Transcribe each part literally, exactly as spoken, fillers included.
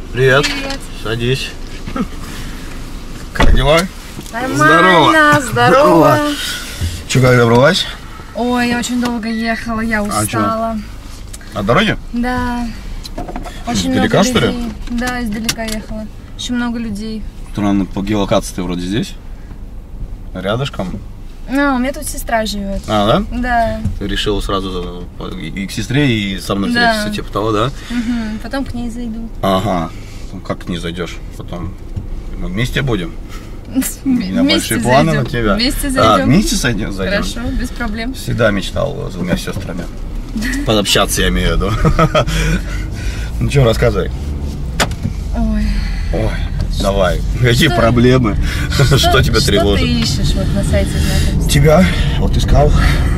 Привет. Привет. Садись. Как дела? Нормально, здорово. Здорово. Че, как добралась? Ой, я очень долго ехала, я устала. А От дороги? Да. Очень издалека, много что ли? людей. Да, издалека ехала. Очень много людей. Странно, по геолокации ты вроде здесь? Рядышком? Ну, у меня тут сестра живет. А, да? Да. Ты решила сразу и к сестре, и со мной Да. встретиться, типа того, да? Угу. Потом к ней зайду. Ага. Ну, как к ней зайдешь? Потом мы вместе будем. У меня Вместе большие планы зайдем. на тебя. Вместе А, зайдем. вместе зайдем? зайдем? Хорошо, без проблем. Всегда мечтал с двумя сестрами. Подобщаться, я имею в виду. Ну что, рассказывай. Ой. Ой, давай. Какие Что? проблемы? Что, что тебя тревожит? Что ты ищешь вот на сайте знакомств? Тебя вот искал.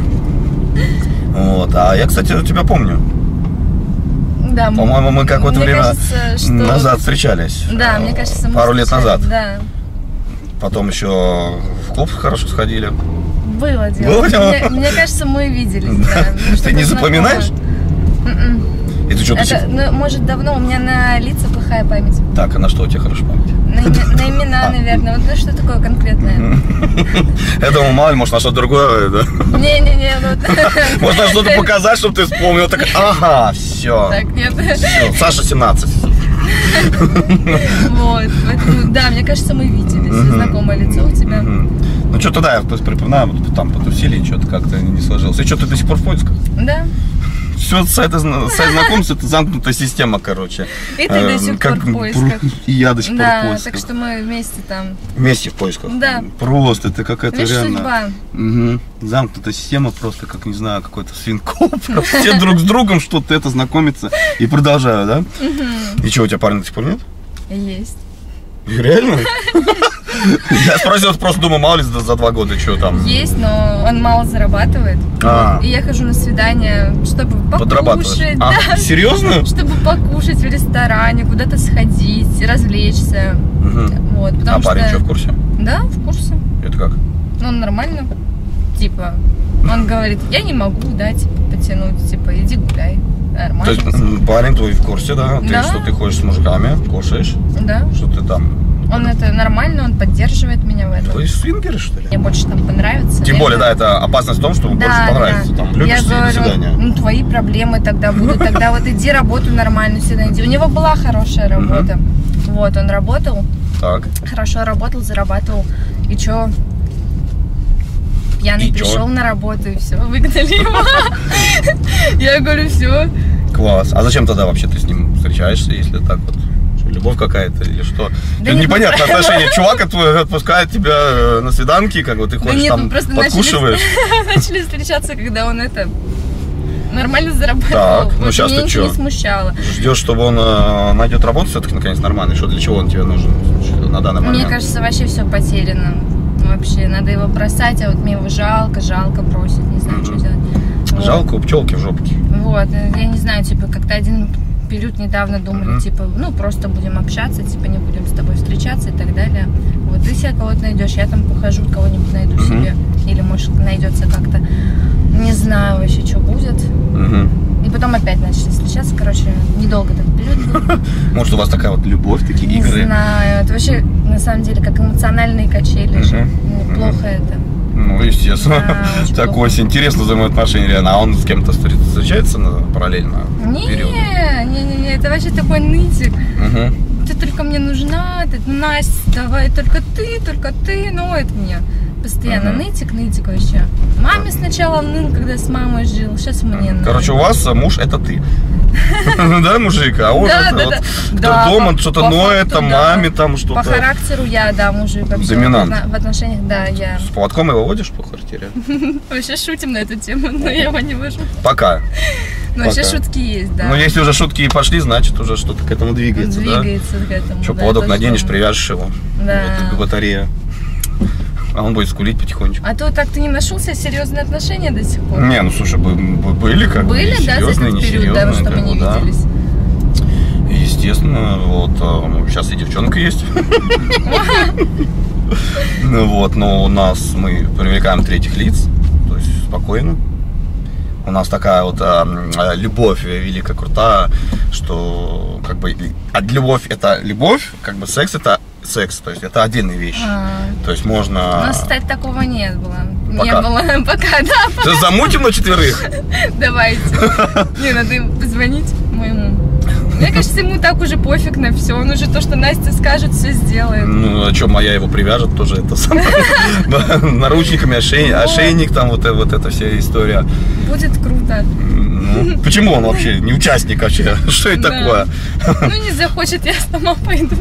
Вот. А я, кстати, тебя помню. Да, По-моему, мы какое-то мне время кажется, что... назад встречались. Да, мне кажется, мы пару лет встречались, назад. Да. Потом еще в клуб хорошо сходили. Было дело. Было дело? Мне, мне кажется, мы виделись. Да. Ты Что-то не запоминаешь? знакомое. И ты что, до Это, сих- ну, может, давно, у меня на лица плохая память. Так, а на что у тебя хорошая память? На, име- на имена, наверное. Вот ну, что такое конкретное? Я думал, мало ли, может, на что-то другое, да? Не-не-не, ну... Можно что-то показать, чтобы ты вспомнил. Так, ага, все. Так, нет. Все. Саша семнадцать. Вот, поэтому, да, мне кажется, мы виделись. Знакомое лицо у тебя. Ну, что-то да, я то есть припоминаю, вот там потусили, что-то как-то не сложилось. И что, ты до сих пор в поисках? Да. Все, сайт, сайт знакомств, это замкнутая система, короче. И ты до сих пор Как в поисках. И я до сих пор в Да, поисках. так что мы вместе там. Вместе в поисках. Да. Просто, это какая-то Видишь, реально... судьба. Угу. Замкнутая система, просто, как, не знаю, какой-то свинкоп. Все друг с другом что-то это знакомятся и продолжаю, да? И что, у тебя парня до сих пор нет? Есть. Реально? Я спросил, просто думаю, мало ли за, за два года, что там. Есть, но он мало зарабатывает. А. И я хожу на свидание, чтобы покушать, А, да, серьезно? чтобы покушать в ресторане, куда-то сходить, развлечься. Угу. Вот, потому А парень что... что, в курсе? Да, в курсе. Это как? Ну, он нормально. Типа, он говорит, я не могу, да, типа, потянуть, типа, иди гуляй. Нормально. То есть м, парень твой в курсе, да? Ты, Да. что ты ходишь с мужиками, кушаешь, Да. что ты там... Он это нормально, он поддерживает меня в этом. Вы свингеры, что ли? Мне больше там понравится. Тем Я более, да, говорю, это опасность в том, что да, больше понравится. да. Там, любишь Я ты, до говорю, свидания. ну, твои проблемы тогда будут. Тогда вот иди работу нормальную себе найди. У него была хорошая работа. Вот, он работал, Так. хорошо работал, зарабатывал. И чё? Пьяный И чё? пришел на работу, и все, выгнали его. Я говорю, все. Класс. А зачем тогда вообще ты с ним встречаешься, если так вот? Что, любовь какая-то или что? Да Это нет, непонятное отношение. Чувак твой отпускает тебя э, на свиданки, как бы ты Да ходишь нет, там, мы просто подкушиваешь. начали, начали встречаться, когда он это нормально зарабатывал. Так, ну Вот сейчас меня ты ничего чё? не смущало. Ждешь, чтобы он э, найдет работу все-таки наконец нормально. Что для чего он тебе нужен на данный момент? Мне кажется, вообще все потеряно. Вообще, надо его бросать, а вот мне его жалко, жалко бросить, не знаю, что делать. Вот. Жалко у пчелки в жопке. Вот, я не знаю, типа, как-то один период недавно думали, Мгм. типа, ну, просто будем общаться, типа, не будем с тобой встречаться и так далее. Вот, ты себе кого-то найдешь, я там похожу, кого-нибудь найду Мгм. себе. Или, может, найдется как-то, не знаю вообще, что будет. Угу. И потом опять начали встречаться, короче, недолго этот период был. Может, у вас такая вот любовь, такие Не игры? знаю, это вообще, на самом деле, как эмоциональные качели же. Мгм. Ну, плохо это. Ну, естественно. Да, очень Так плохо. очень интересно взаимоотношения реально. А он с кем-то встр- встречается на параллельно? Не, период? не, не, не, это вообще такой нытик. Угу. Ты только мне нужна, ты, Настя, давай, только ты, только ты, ну это мне. Постоянно Мгм. нытик, нытик вообще. Маме сначала ныл, когда с мамой жил, сейчас мне ныл. Короче, у вас муж это ты. Да, мужик? А он Да, это да, вот, да. кто Да, дома по- что-то по ноет, факту, там да. маме там По что-то. характеру я, да, мужик вообще. Доминант. В, отно- в отношениях, да, я. С поводком его водишь по квартире? Вообще шутим на эту тему, но я его не вожу. Пока. Но вообще Пока. шутки есть, да. Ну, если уже шутки и пошли, значит уже что-то к этому двигается, да? Двигается к этому. Что, да, поводок то, наденешь, что- привяжешь его. Да. Вот, к батарее. А он будет скулить потихонечку. А то так ты не нашел себе серьезные отношения до сих пор? Не, ну слушай, бы- бы- были как бы Были, да, за серьезные, этот период, да, что мы как бы, не да. виделись? Естественно, вот, а, ну, сейчас и девчонка есть. Ну вот, но у нас мы привлекаем третьих лиц, то есть спокойно. у нас такая вот а, любовь великая, крутая, что как бы а любовь это любовь, как бы секс это секс, то есть это отдельные вещи. А, то есть можно... У нас, кстати, такого не было. Пока. Не было пока, да. Сейчас замутим на четверых? Давайте. Не, надо позвонить моему. Мне кажется, ему так уже пофиг на все. Он уже то, что Настя скажет, все сделает. Ну, а что, моя его привяжет, тоже это самое. Наручниками, ошейник, там вот эта вся история. Будет круто. Почему он вообще не участник вообще? Что это такое? Ну, не захочет, я сама пойду.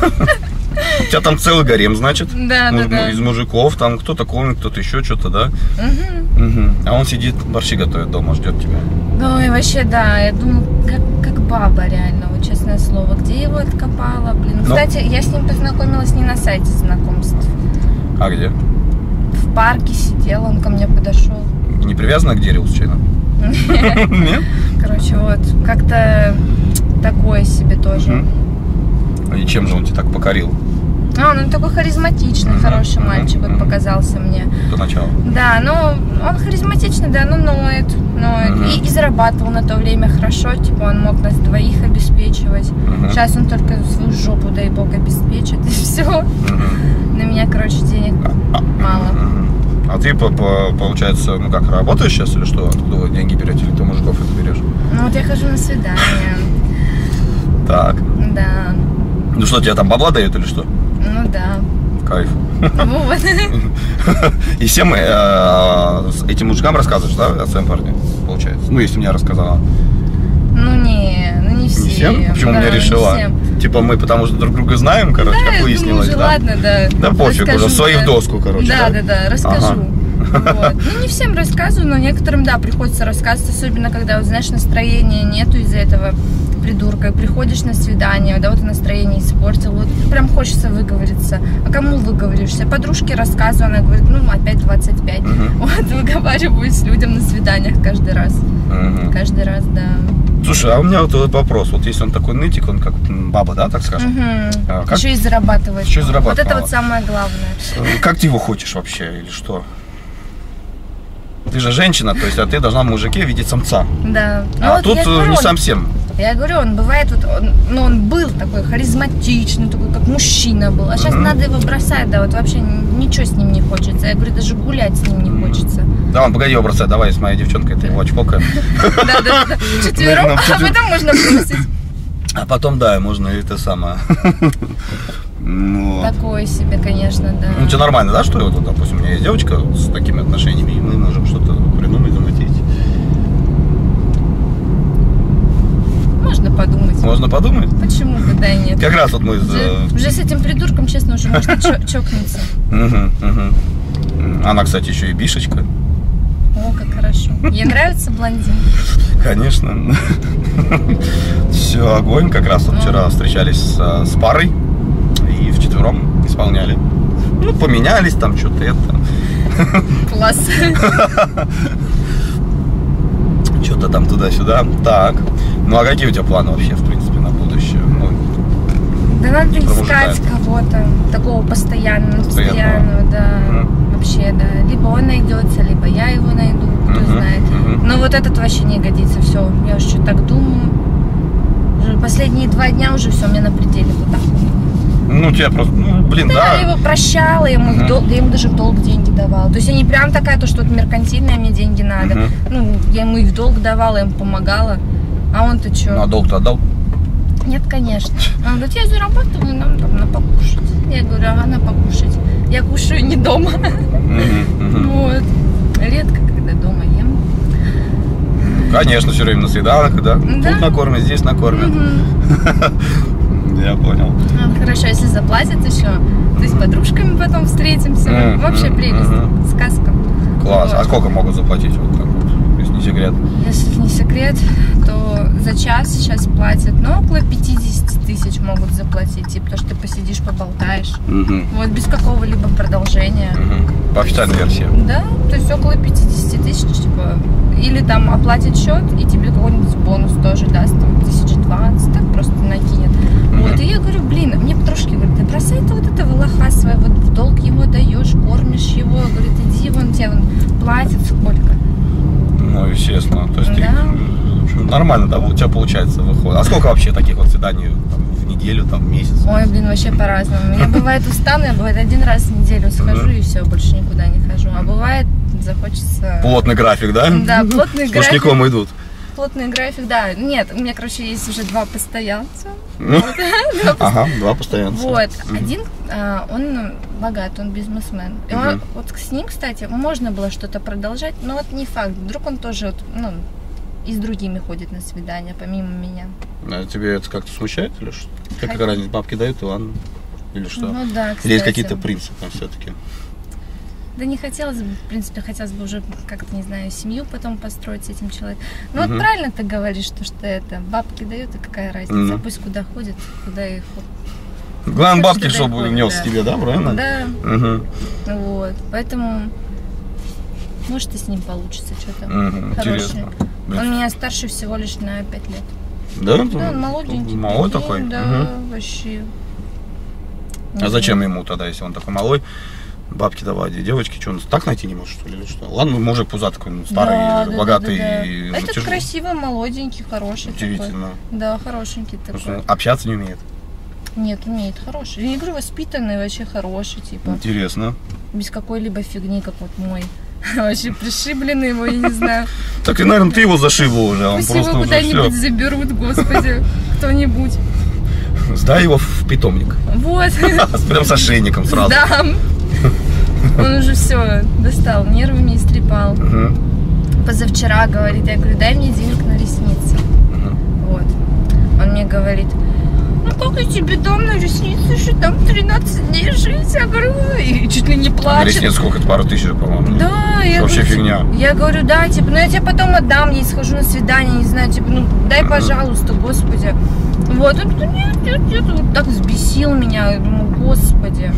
У тебя там целый гарем, значит? Да, ну, да, да. Из мужиков, там кто-то комик, кто-то еще что-то, да? Угу. Угу. А он сидит, борщи готовит дома, ждет тебя. Ой, вообще, да. Я думаю, как, как баба реально, вот честное слово. Где его откопала, блин. Но... Кстати, я с ним познакомилась не на сайте знакомств. А где? В парке сидел, он ко мне подошел. Не привязана к дереву, случайно? Нет? Короче, вот, как-то такое себе тоже. И чем же он тебя так покорил? А, он такой харизматичный, uh-huh, хороший uh-huh, мальчик, uh-huh. вот показался мне. До начала. Да, ну, он харизматичный, да, но ноет, ноет. Uh-huh. И, и зарабатывал на то время хорошо, типа он мог нас двоих обеспечивать. Uh-huh. Сейчас он только свою жопу, дай бог, обеспечит, и все. Uh-huh. На меня, короче, денег uh-huh. мало. Uh-huh. А ты, получается, ну как, работаешь сейчас или что? Откуда вы деньги берете, или ты мужиков это берешь? Ну, вот я хожу на свидание. Так. Да. Ну что, тебе там бабла дают или что? Ну да. Кайф. Вот. И всем э, этим мужикам рассказываешь, да, о своем парне, получается? Ну, если мне рассказала. Ну не, ну не всем. Не всем? Почему да, мне решила? Типа мы потому что друг друга знаем, короче, да, как выяснилось, думаю, да? Ладно, да. Да пофиг, расскажу, уже своих да. доску, короче. Да, да, да, да, расскажу. Ага. Вот. Ну, не всем рассказываю, но некоторым, да, приходится рассказывать, особенно когда, вот, знаешь, настроения нету из-за этого придурка, и приходишь на свидание, да, вот настроение испортил, вот прям хочется выговориться. А кому выговоришься? Подружке рассказываю, она говорит, ну, опять двадцать пять. Uh-huh. Вот, выговариваюсь людям на свиданиях каждый раз. Uh-huh. Каждый раз, да. Слушай, а у меня вот вопрос, вот если он такой нытик, он как баба, да, так скажем? Uh-huh. А, как... Еще и зарабатывает. Еще и зарабатывает. Вот это вот самое главное. Как ты его хочешь вообще, или что? Ты же женщина, то есть, а ты должна в мужике видеть самца. Да. А вот тут говорю, не он, совсем. Я говорю, он бывает, вот, он, ну, он был такой харизматичный, такой, как мужчина был. А сейчас uh-huh. надо его бросать, да, вот вообще ничего с ним не хочется. Я говорю, даже гулять с ним не хочется. Да, он, погоди его бросать, давай с моей девчонкой, ты его очкокаем. Да, да, да. Четвером, а потом можно бросить. А потом, да, можно это самое. Ну, такое себе, конечно, да. Ну, тебе нормально, да, что вот, допустим, у меня есть девочка с такими отношениями, и мы можем что-то придумать, замутить? Можно подумать. Можно подумать? Почему бы, да, нет. Как раз вот мы... Уже, уже с этим придурком, честно, уже можно чокнуться. Угу, угу. Она, кстати, еще и бишечка. О, как хорошо. Ей нравится блондин? Конечно. Все, огонь. Как раз вот вчера встречались с, с парой и вчетвером исполняли. Ну, поменялись там, что-то это. Класс. Что-то там туда-сюда. Так. Ну, а какие у тебя планы вообще, в принципе, на будущее? Ну, да надо искать кого-то такого постоянного, постоянного, да. Mm-hmm. Вообще, да. Либо он найдется, либо я его найду, кто mm-hmm. знает. Mm-hmm. Но вот этот вообще не годится, все. Я уже что-то так думаю. Уже последние два дня уже все, мне на пределе вот так. Ну, тебя просто, ну, блин, да. Да, я его прощала, я ему, uh-huh. дол- я ему даже в долг деньги давала. То есть я не прям такая, то, что вот меркантильная, мне деньги надо. Uh-huh. Ну, я ему и в долг давала, я ему помогала. А он-то что? Ну, а долг-то отдал? Нет, конечно. Он говорит, я зарабатываю, нам там на покушать. Я говорю, ага, на покушать. Я кушаю не дома. Uh-huh. Uh-huh. Вот. Редко, когда дома ем. Конечно, все время на свиданках, да? Да? Тут накормят, здесь накормят. Uh-huh. Я понял. Ну, хорошо, если заплатят еще, то с подружками потом встретимся. Mm-hmm. Вообще прелесть. Mm-hmm. Сказка. Класс. Вот. А сколько могут заплатить? Вот так вот, если не секрет? Если не секрет, то за час сейчас платят, ну, около пятьдесят тысяч могут заплатить. Типа, то, что ты посидишь, поболтаешь. Mm-hmm. Вот, без какого-либо продолжения. Mm-hmm. По официальной версии? Да, то есть около пятьдесят тысяч, типа. Или там оплатит счет, и тебе какой-нибудь бонус тоже даст, там, тысяч двадцать, так просто накинет. Mm-hmm. Вот, и я говорю, блин, мне подружки говорят, да бросай ты вот этого лоха своего, вот в долг его даешь, кормишь его, говорит, иди, вон тебе вон платит сколько. Ну, естественно. То есть Да. ты, нормально, да, у тебя получается выходит. А сколько вообще таких вот свиданий там, в неделю, там, в месяц? Ой, блин, вообще по-разному. Я бывает устану, я бывает один раз в неделю схожу Мгм. и все, больше никуда не хожу. А бывает захочется... Плотный график, да? Да, плотный график. Сплошняком идут. Плотный график, да. Нет, у меня, короче, есть уже два постоянца. Ну, Вот. Два пос- ага, два постоянца. Вот, Мгм. один, а, он богат, он бизнесмен. И он- Мгм. вот с ним, кстати, можно было что-то продолжать, но вот не факт. Вдруг он тоже, вот, ну, и с другими ходит на свидания, помимо меня. А тебе это как-то смущает или что? Как Хоть- какая разница, бабки дают, и ладно? Или что? Ну да, кстати. Или есть какие-то принципы все-таки? Да не хотелось бы, в принципе, хотелось бы уже как-то, не знаю, семью потом построить с этим человеком. Ну Мгм. вот правильно ты говоришь, что, что это, бабки дают, и какая разница, Мгм. пусть куда ходит, куда их... Главное, бабки, Туда чтобы ходит, внес да. тебе, да, правильно? Да, Угу. вот, поэтому, может, и с ним получится что-то Мгм, хорошее. интересно. Блин. Он меня старше всего лишь на пять лет. Да? Да, он молоденький. Малой прикинь, такой? Да, Мгм. вообще. А зачем ему тогда, если он такой малой? Бабки давай, девочки, что, он так найти не может, что ли, или что? Ладно, мужик пузатый такой, ну, старый, Да, да, богатый, да, да, и да. Этот натяжелый. красивый, молоденький, хороший такой. Удивительно. Да, хорошенький Потому такой. что он общаться не умеет. Нет, умеет, хороший. Я говорю, воспитанный, вообще хороший, типа. Интересно. Без какой-либо фигни, как вот мой. Вообще пришибленный его, я не знаю. Так и, наверное, ты его зашибла уже, а он Пусть просто его уже куда-нибудь все. заберут, господи, кто-нибудь. Сдай его в питомник. Вот, Прям с ошейником сразу. дам. Он уже все достал, нервами истрепал. Мгм, Позавчера говорит, я говорю, дай мне денег на ресницы. мгм. Вот. Он мне говорит, ну как я тебе дам на ресницы, что там тринадцать дней жить? Я говорю, и чуть ли не А на плачет. ресниц сколько? Это пару тысяч, по-моему. Да, я Вообще говорю, фигня. Я говорю, да, типа, ну я тебе потом отдам, я схожу на свидание, не знаю, типа, ну дай, пожалуйста, господи. Вот, он говорит, нет, нет, нет, вот так взбесил меня, я думаю, господи.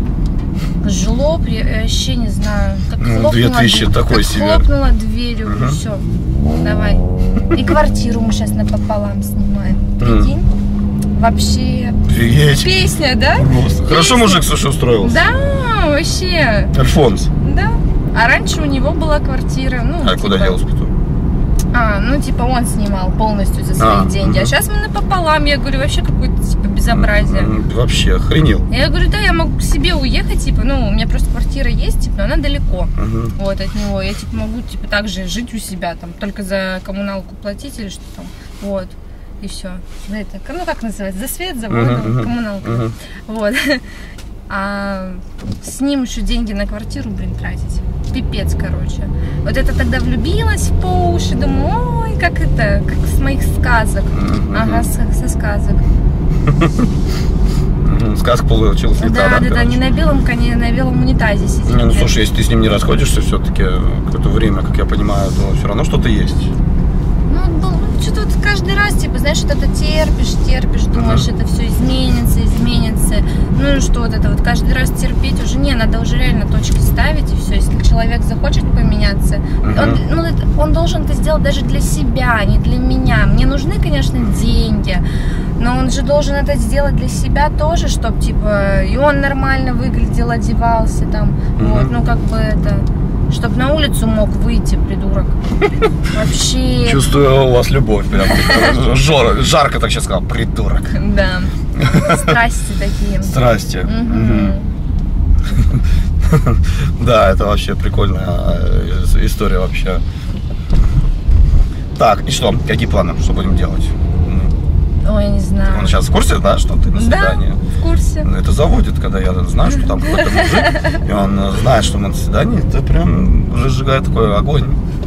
Жлоб, я вообще не знаю. Как Ну, две хлопнула тысячи дверь- такой как себе. хлопнула дверью, Мгм. все, давай. И квартиру мы сейчас напополам снимаем. Прикинь? Вообще. Офигеть. Песня, да? Просто. Хорошо мужик, слушай, устроился. Да, вообще. Альфонс. Да. А раньше у него была квартира. Ну, А типа, куда делся потом? А, ну типа он снимал полностью за свои А, деньги. А мгм. сейчас мы напополам. Я говорю, вообще какое-то типа безобразие. М, Вообще охренел. Я говорю, да, я могу к себе уехать, типа, ну, у меня просто квартира есть, типа, но она далеко. Мгм. Вот от него. Я типа могу типа так же жить у себя, там, только за коммуналку платить или что там. Вот. И все. За это, ну как называется? За свет, за воду, Мгм, мгм, коммуналку. мгм. Вот. А с ним еще деньги на квартиру, блин, тратить. Пипец, короче. Вот это тогда влюбилась по уши, думаю, ой, как это, как с моих сказок. Мгм. Ага, со, со сказок. Мгм. Сказка получилась не та, Да, да, да, короче. не на белом коне, на белом унитазе сидит. Не, ну слушай, если ты с ним не расходишься, все-таки какое-то время, как я понимаю, то все равно что-то есть. Ну, был- что-то вот каждый раз, типа, знаешь, что-то терпишь, терпишь, думаешь, Мгм. это все изменится, изменится. Ну и что вот это вот каждый раз терпеть уже не, надо уже реально точки ставить и все. Если человек захочет поменяться, Мгм. он, ну, это- он должен это сделать даже для себя, а не для меня. Мне нужны, конечно, деньги, но он же должен это сделать для себя тоже, чтобы, типа, и он нормально выглядел, одевался там, Мгм. вот, ну, как бы это... Чтоб на улицу мог выйти, придурок. Вообще. Чувствую у вас любовь прям. Жор, жарко так сейчас сказал, придурок. Да. Страсти такие. Здрасте. Мгм. Да, это вообще прикольная э, история вообще. Так, и что? Какие планы? Что будем делать? Ой, я не знаю. Он сейчас в курсе, да, что ты на Да, свидании? в курсе. Ну, это заводит, когда я знаю, что там какой-то мужик, и он э, знает, что мы на свидании, это прям уже сжигает такой огонь.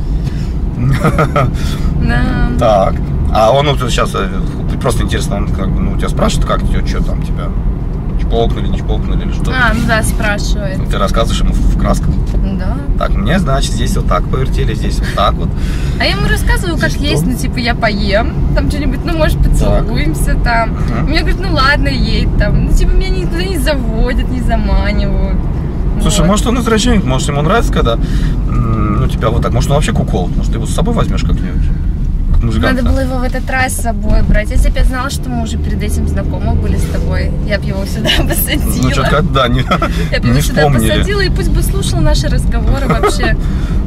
Да. Так. А он вот сейчас, просто интересно, он как бы, ну, тебя спрашивает, как тебе, что там тебя? Чпокнули, не чпокнули или что? А, ну да, спрашивает. Ты рассказываешь ему в красках. Да. Так, мне, значит, здесь вот так повертели, здесь вот так вот. А я ему рассказываю, как Что? есть, ну, типа, я поем, там что-нибудь, ну, может, поцелуемся там. Мгм. Мне говорит, ну, ладно, едь там. Ну, типа, меня никуда не заводят, не заманивают. Слушай, Вот. может, он извращенец, может, ему нравится, когда, м, ну, тебя вот так, может, он вообще кукол, может, ты его с собой возьмешь как-нибудь? Как мужиканта. Надо было его в этот раз с собой брать. Если бы я знала, что мы уже перед этим знакомы были с тобой, я бы его сюда посадила. Ну, что-то, да, не, Я бы его не сюда вспомнили. посадила, и пусть бы слушал наши разговоры вообще.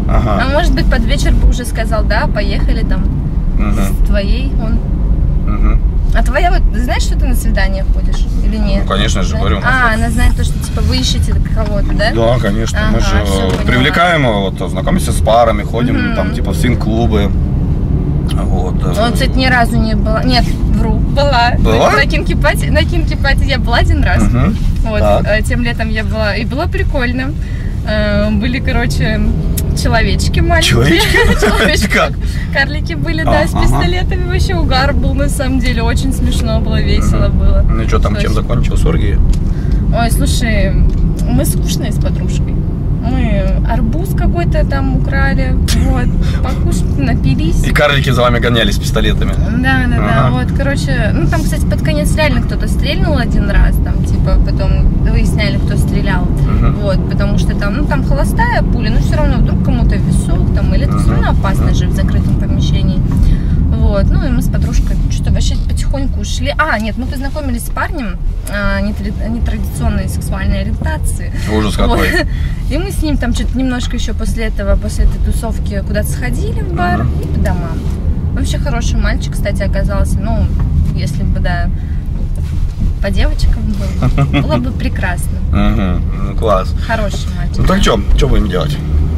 Ага. А может быть, под вечер бы уже сказал, да, поехали там Угу. с твоей. Он. Угу. А твоя вот, ты знаешь, что ты на свидание ходишь или нет? Ну, конечно же, говорю. А, она знает то, что типа вы ищете кого-то, да? Да, конечно. Ага, Мы же всё, поняла. привлекаем его, вот, знакомимся с парами, ходим Мгм. там, типа, в свин-клубы. Вот. Он, кстати, ни разу не была. Нет, вру, была. Была? На кинки-пати, на кинки-пати я была один раз. Мгм. Вот, Так. э, тем летом я была, и было прикольно. Э, Были, короче, человечки маленькие. Человечки? Человечки. Как? Карлики были, А, да, с ага. пистолетами. Вообще угар был, на самом деле. Очень смешно было, весело было. Ну и что там, чем Слушай. закончилось оргии? Ой, слушай, мы скучные с подружкой. Мы арбуз какой-то там украли, вот, покушали, напились. И карлики за вами гонялись с пистолетами. Да, да, да, Ага. вот, короче, ну там, кстати, под конец реально кто-то стрельнул один раз, там, типа, потом выясняли, кто стрелял, Мгм. вот, потому что там, ну, там холостая пуля, но все равно вдруг кому-то в висок, там, или это все Мгм. равно опасно же в закрытом помещении, вот, ну, и мы с подружкой что-то вообще потихоньку ушли, а, нет, мы познакомились с парнем а, нетради- нетрадиционной сексуальной ориентации. Ужас Вот. какой. И мы с ним там что-то немножко еще после этого, после этой тусовки куда-то сходили в бар Ага. и по домам. Вообще хороший мальчик, кстати, оказался. Ну, если бы, да, по девочкам был, было бы прекрасно. Мгм. Ну, класс. Хороший мальчик. Ну так что, что будем делать?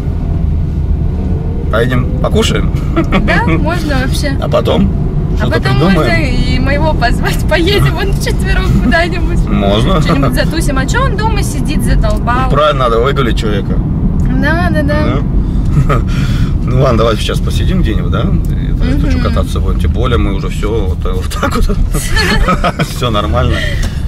Поедем покушаем, Да, можно вообще. а потом А что-то потом придумаем. можно и моего позвать, поедем вон вчетвером куда-нибудь. Можно. Что-нибудь затусим. А что он дома сидит, задолбал? Правильно, надо выгулить человека. Да, да, да. Да. Ну ладно, давайте сейчас посидим где-нибудь, да? И, то есть, Мгм. хочу кататься будем. Тем более мы уже все вот, вот так вот. Все нормально.